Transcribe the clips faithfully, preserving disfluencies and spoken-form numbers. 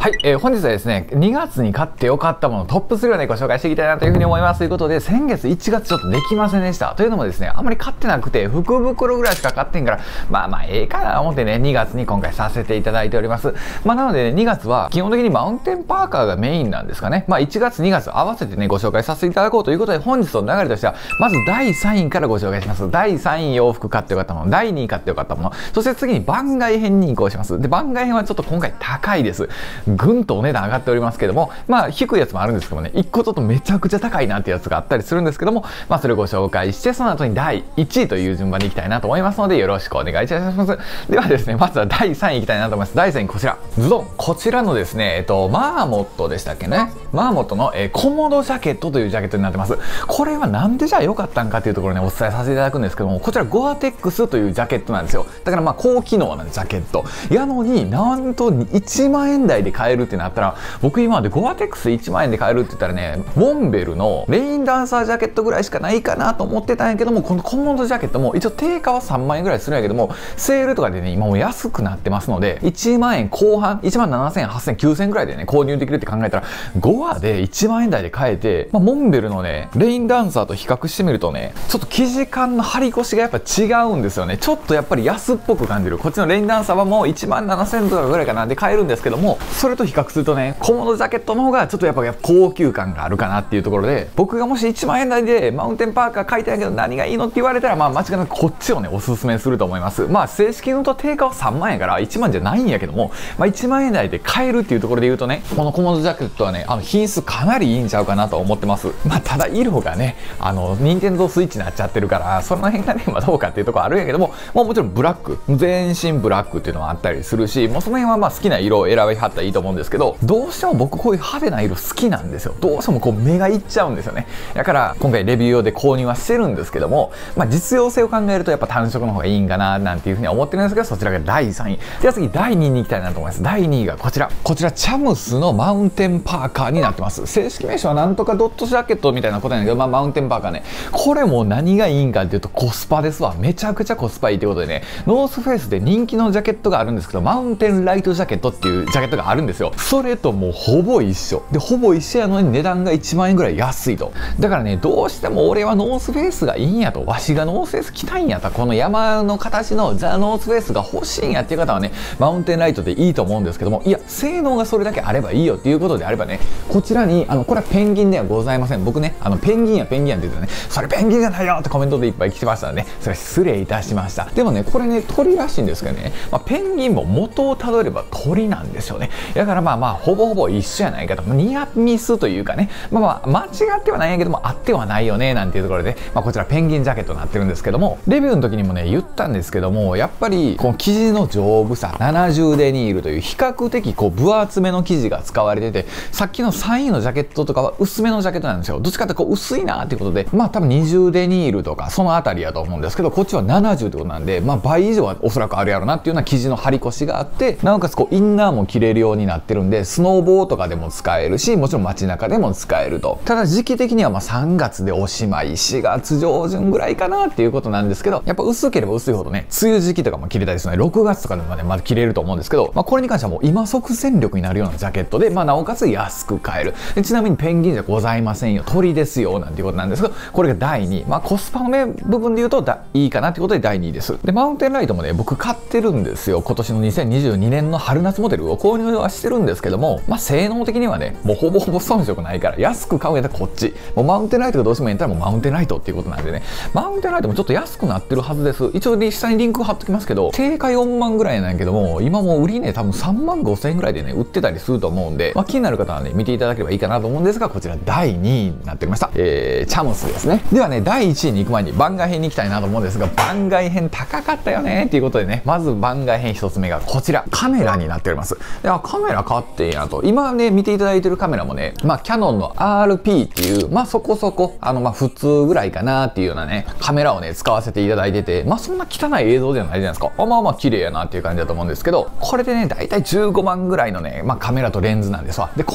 はい、えー、本日はですね、にがつに買ってよかったものトップスリーをね、ご紹介していきたいなというふうに思います。ということで、先月いちがつちょっとできませんでした。というのもですね、あんまり買ってなくて、福袋ぐらいしか買ってんから、まあまあ、ええかなと思ってね、にがつに今回させていただいております。まあなので、ね、にがつは基本的にマウンテンパーカーがメインなんですかね。まあいちがつ、にがつ合わせてね、ご紹介させていただこうということで、本日の流れとしては、まずだいさんいからご紹介します。だいさんい洋服買ってよかったもの、だいにい買ってよかったもの、そして次に番外編に移行します。で、番外編はちょっと今回高いです。ぐんとお値段上がっておりますけども、まあ低いやつもあるんですけどもね、いっこちょっとめちゃくちゃ高いなっていうやつがあったりするんですけども、まあそれをご紹介して、その後にだいいちいという順番に行きたいなと思いますので、よろしくお願いいたします。ではですね、まずはだいさんい行きたいなと思います。だいさんいこちら。ズドン。こちらのですね、えっと、マーモットでしたっけね。マーモットの、えー、コモドジャケットというジャケットになってます。これはなんでじゃあ良かったんかっていうところをね、お伝えさせていただくんですけども、こちらゴアテックスというジャケットなんですよ。だからまあ高機能なジャケット。やのになんといちまんえん台で買えるってなったら、僕今までゴアテックスいちまんえんで買えるって言ったらね、モンベルのレインダンサージャケットぐらいしかないかなと思ってたんやけども、このコモドジャケットも一応定価はさんまんえんぐらいするんやけども、セールとかでね、今もう安くなってますので、いちまんえんこう半、いちまんななせん、はっせん、きゅうせんぐらいでね、購入できるって考えたら、ゴアでいちまんえん台で買えて、まあ、モンベルのね、レインダンサーと比較してみるとね、ちょっと生地感の張り越しがやっぱ違うんですよね。ちょっとやっぱり安っぽく感じる。こっちのレインダンサーはもういちまんななせんとかぐらいかなで買えるんですけども、それと比較するとね、コモドジャケットの方がちょっとやっぱ高級感があるかなっていうところで、僕がもしいちまんえん台でマウンテンパーカー買いたいけど何がいいのって言われたら、まあ間違いなくこっちをね、おすすめすると思います。まあ正式に言うと定価はさんまんえんやからいちまんじゃないんやけども、まあいちまんえん台で買えるっていうところで言うとね、このコモドジャケットはね、あの品質かなりいいんちゃうかなと思ってます。まあただ色がね、あの、ニンテンドースイッチになっちゃってるから、その辺がね、まあどうかっていうところあるんやけども、まあもちろんブラック、全身ブラックっていうのもあったりするし、もうその辺はまあ好きな色を選びはったらいいと思うんですけど、どうしても僕こういう派手な色好きなんですよ。どうしてもこう目がいっちゃうんですよね。だから今回レビュー用で購入はしてるんですけども、まあ実用性を考えるとやっぱ単色の方がいいんかななんていうふうには思ってるんですけど、そちらがだいさんい。では次だいにいに行きたいなと思います。だいにいがこちら。こちらチャムスのマウンテンパーカーになってます。正式名称はなんとかドットジャケットみたいなことなんだけど、まあマウンテンパーカーね。これも何がいいんかっていうとコスパですわ。めちゃくちゃコスパいいということでね、ノースフェイスで人気のジャケットがあるんですけど、マウンテンライトジャケットっていうジャケットがあるんですよ。それともうほぼ一緒。で、ほぼ一緒やのに値段がいちまんえんぐらい安いと。だからね、どうしても俺はノースフェイスがいいんやと。わしがノースフェイス着たいんやったら、この山の形のザ・ノースフェイスが欲しいんやっていう方はね、マウンテンライトでいいと思うんですけども、いや、性能がそれだけあればいいよっていうことであればね、こちらに、あの、これはペンギンではございません。僕ね、あの、ペンギンやペンギンやって言ってね、それペンギンじゃないよってコメントでいっぱい来てましたのでね、それ失礼いたしました。でもね、これね、鳥らしいんですけどね、まあ、ペンギンも元をたどれば鳥なんですよね。だからまあまあ、ほぼほぼ一緒やないかと。ニアミスというかね、まあまあ、間違ってはないんやけども、あってはないよね、なんていうところで、まあこちらペンギンジャケットになってるんですけども、レビューの時にもね、言ったんですけども、やっぱり、この生地の丈夫さ、ななじゅうデニールという比較的こう分厚めの生地が使われてて、さっきのさんいのジャケットとかは薄めのジャケットなんですよ。どっちかってこう薄いなっていうことで、まあ多分にじゅうデニールとか、そのあたりやと思うんですけど、こっちはななじゅうってことなんで、まあ倍以上はおそらくあるやろなっていうような生地の張り越しがあって、なおかつこうインナーも着れるようになってるんで、スノーボーとかでも使えるし、もちろん街中でも使えると。ただ時期的にはまあさんがつでおしまい、しがつ上旬ぐらいかなっていうことなんですけど、やっぱ薄ければ薄いほどね、梅雨時期とかも着れたりするので、ろくがつとかでもね、まだ着れると思うんですけど、まあこれに関してはもう今即戦力になるようなジャケットで、まあなおかつ安く買える。でちなみにペンギンじゃございませんよ。鳥ですよ、なんていうことなんですけど、これがだいにい。まあコスパのね、部分で言うとだいいかなってことでだいにいです。で、マウンテンライトもね、僕買ってるんですよ。今年のにせんにじゅうにねんの春夏モデルを購入はしてるんですけども、まあ性能的にはね、もうほぼほぼ遜色ないから、安く買うんやったらこっち。もうマウンテンライトがどうしてもいいんやったらもうマウンテンライトっていうことなんでね、マウンテンライトもちょっと安くなってるはずです。一応下にリンク貼っときますけど、定価よんまんぐらいなんやけども、今もう売りね、多分さんまんごせんえんぐらいでね、売ってたりすると思うんで、まあ気になる方はね、見ていただければいいかなと思うんですが、こちらだいにいになっておりました。えー、チャムスですね。ではね、だいいちいに行く前に番外編に行きたいなと思うんですが、番外編高かったよねっていうことでね、まず番外編一つ目がこちら、カメラになっております。ではカメラ買っていいなと。今ね、見ていただいてるカメラもね、まあキャノンの アールピー っていう、まあそこそこ、あのまあ普通ぐらいかなっていうようなね、カメラをね、使わせていただいてて、まあそんな汚い映像じゃないじゃないですか。あまあまあ綺麗やなっていう感じだと思うんですけど、これでね、だいたいじゅうごまんぐらいのね、まあカメラとレンズなんですわ。で、今回こ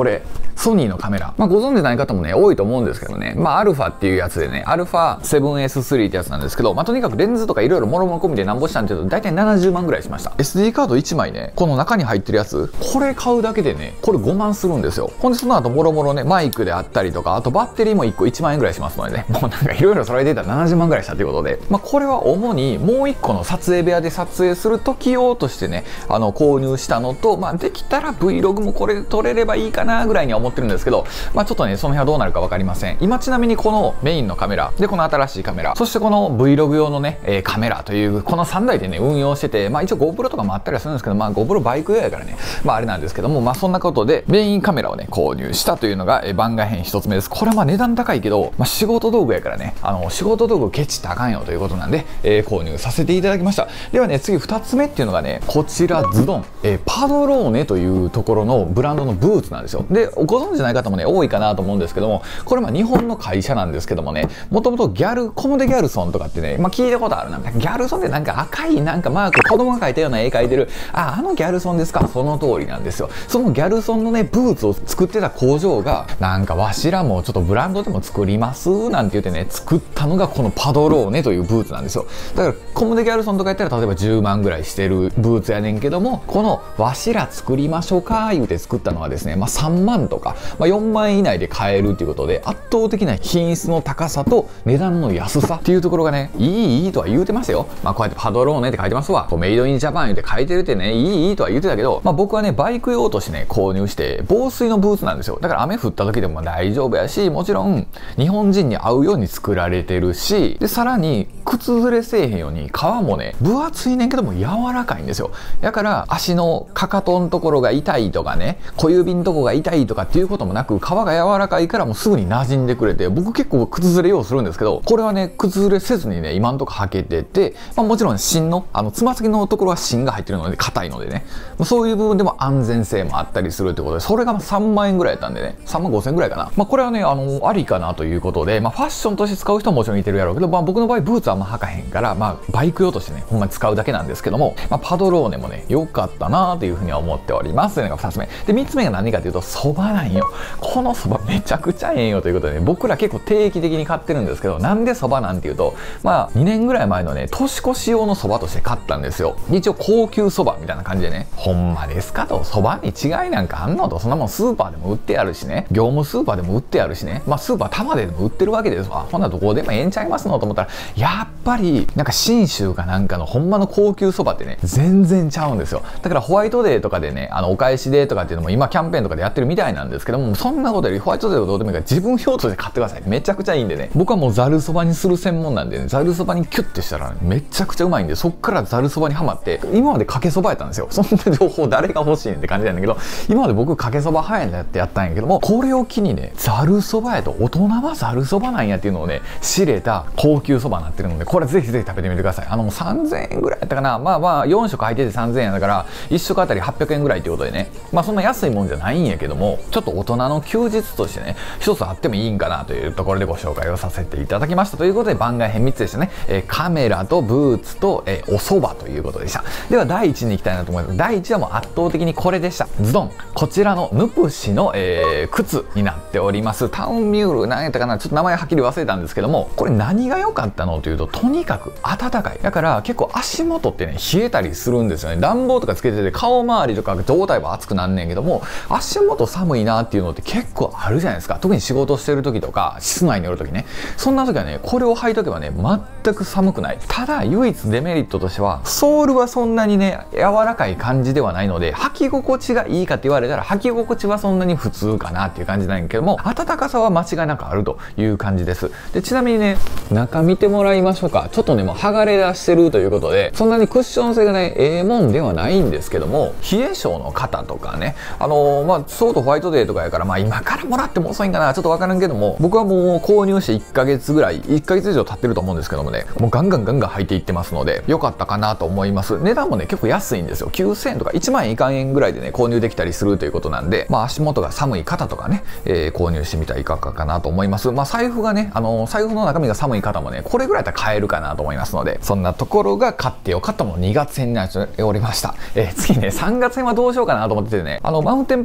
これソニーのカメラ、まあ、ご存知ない方もね多いと思うんですけどね、まあアルファっていうやつでね、アルファ セブンエススリー ってやつなんですけど、まあとにかくレンズとかいろいろもろもろ込みでなんぼしたんっていうと大体ななじゅうまんぐらいしました。 エスディー カードいちまいね、この中に入ってるやつ、これ買うだけでねこれごまんするんですよ。ほんでその後もろもろねマイクであったりとか、あとバッテリーもいっこいちまんえんぐらいしますのでね、もうなんかいろいろそれでたらななじゅうまんぐらいしたということで、まあこれは主にもういっこの撮影部屋で撮影する時用としてねあの購入したのと、まあできたら Vlog もこれで撮れればいいかなぐらいには思ってるんですけど、まあちょっとねその辺はどうなるか分かりません。今ちなみにこのメインのカメラで、この新しいカメラ、そしてこの Vlog 用のね、えー、カメラというこのさんだいでね運用してて、まあ一応 GoPro とかもあったりはするんですけど、まあ GoPro バイク用やからね、まああれなんですけども、まあそんなことでメインカメラをね購入したというのが、えー、番外編ひとつめです。これはまあ値段高いけど、まあ仕事道具やからね、あの仕事道具ケチったらあかんよということなんで、えー、購入させていただきました。ではね次ふたつめっていうのがね、こちらズドン、えー、パドローネというところのブランドのブーツなんですよ。でご存知ない方もね多いかなと思うんですけども、これまあ日本の会社なんですけどもね、もともとギャルコモデギャルソンとかってね、まあ聞いたことあるな。ギャルソンってなんか赤いなんかマーク、子供が描いたような絵描いてる、ああのギャルソンですか、その通りなんですよ。そのギャルソンのねブーツを作ってた工場が、なんかわしらもちょっとブランドでも作りますなんて言ってね作ったのがこのパドローネというブーツなんですよ。だからコモデギャルソンとかやったら例えばじゅうまんぐらいしてるブーツやねんけども、このわしら作りましょうか言うて作ったのはですね、まあさんまんとか、まあ、よんまんえん以内で買えるっていうことで、圧倒的な品質の高さと値段の安さっていうところがね、いいいいとは言うてますよ。まあこうやってパドローネって書いてますわ。こうメイドインジャパン言うて書いてるってね、いいいいとは言うてたけど、まあ僕はねバイク用としてね購入して防水のブーツなんですよ。だから雨降った時でも大丈夫やし、もちろん日本人に合うように作られてるし、でさらに靴ずれせえへんように革もね分厚いねんけども柔らかいんですよ。だから足のかかとのところが痛いとかね、小指のとこが痛いとかっていうこともなく、革が柔らかいからもうすぐに馴染んでくれて、僕結構靴ずれようするんですけど、これはね靴ずれせずにね今んとこ履けてて、まあ、もちろん芯のあのつま先のところは芯が入ってるので硬いのでね、そういう部分でも安全性もあったりするってことで、それがさんまんえんぐらいやったんでね、さんまんごせんえんぐらいかな。まあこれはねあのありかなということで、まあファッションとして使う人はもちろんいてるやろうけど、まあ僕の場合ブーツはあんま履かへんから、まあバイク用としてねほんまに使うだけなんですけども、まあ、パドローネもね良かったなというふうには思っておりますというのがふたつめで、みっつめが何かというとそばなんよ。このそばめちゃくちゃええんよということで、ね、僕ら結構定期的に買ってるんですけど、なんでそばなんていうと、まあにねんぐらい前のね年越し用のそばとして買ったんですよ。一応高級そばみたいな感じでね、ほんまですかと、そばに違いなんかあんのと、そんなもんスーパーでも売ってあるしね、業務スーパーでも売ってあるしね、まあスーパー玉ででも売ってるわけですわ。ほんならどこでもええんちゃいますのと思ったら、やっぱりなんか信州かなんかのほんまの高級そばってね全然ちゃうんですよ。だからホワイトデーとかでねあのお返しデーとかっていうのも今キャンペーンとかでやってるみたいなんですけども、そんなことよりホワイトデーはどうでもいいから自分用として買ってください。めちゃくちゃいいんでね、僕はもうざるそばにする専門なんでね、ざるそばにキュッてしたら、ね、めちゃくちゃうまいんで、そっからざるそばにはまって、今までかけそばやったんですよ。そんな情報誰が欲しいねんって感じなんだけど、今まで僕かけそば派やんってやったんやけども、これを機にねざるそばやと大人はざるそばなんやっていうのをね知れた高級そばになってるので、これぜひぜひ食べてみてください。あのもうさんぜんえんぐらいやったかな、まあまあよんしょく入っててさんぜんえんだからいっしょくあたりはっぴゃくえんぐらいっていうことでね、まあそんな安いもんじゃないんやけども、ちょっと大人の休日としてね一つあってもいいんかなというところでご紹介をさせていただきましたということで、番外編みっつでしたね、えー、カメラとブーツと、えー、お蕎麦ということでした。ではだいいちに行きたいなと思います。だいいちはもう圧倒的にこれでした。ズドン、こちらのヌプシの、えー、靴になっております。タウンミュール何やったかな、ちょっと名前はっきり忘れたんですけども、これ何が良かったのというと、とにかく暖かい。だから結構足元ってね冷えたりするんですよね。暖房とかつけてて顔周りとか胴体は熱くなんねんけども、足元寒いなっていうのって結構あるじゃないですか。特に仕事してる時とか室内におる時ね、そんな時はねこれを履いとけばね全く寒くない。ただ唯一デメリットとしては、ソールはそんなにね柔らかい感じではないので、履き心地がいいかって言われたら履き心地はそんなに普通かなっていう感じなんやけども、暖かさは間違いなくあるという感じです。でちなみにね中見てもらいましょうか。ちょっとねもう剥がれ出してるということで、そんなにクッション性がねええもんではないんですけども、冷え性の方とかね、あのー、まあソードホワイトデーとかやから、まあ今からもらっても遅いんかなちょっとわからんけども、僕はもう購入していっかげつぐらいいっかげつ以上経ってると思うんですけどもね、もうガンガンガンガン履いていってますので良かったかなと思います。値段もね結構安いんですよ。きゅうせんえんとかいちまんえんいかんえんぐらいでね購入できたりするということなんで、まあ足元が寒い方とかね、えー、購入してみたらいかがかなと思います。まあ財布がね、あのー、財布の中身が寒い方もねこれぐらいだったら買えるかなと思いますので、そんなところが買ってよかったものにがつ編になっておりました。えー、次ねさんがつ編はどうしようかなと思っててね、あのマウンテンパーカーもね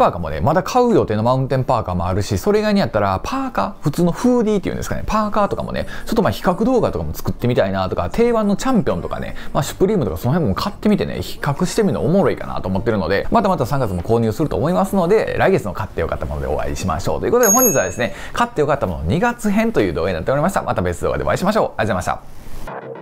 まだ買う予定のマウンテンパーカーもあるし、それ以外にやったら、パーカー、普通のフーディーっていうんですかね、パーカーとかもね、ちょっとまあ比較動画とかも作ってみたいなとか、定番のチャンピオンとかね、まあシュプリームとかその辺も買ってみてね、比較してみるのおもろいかなと思ってるので、またまたさんがつも購入すると思いますので、来月の買ってよかったものでお会いしましょう。ということで本日はですね、買ってよかったものにがつ編という動画になっておりました。また別動画でお会いしましょう。ありがとうございました。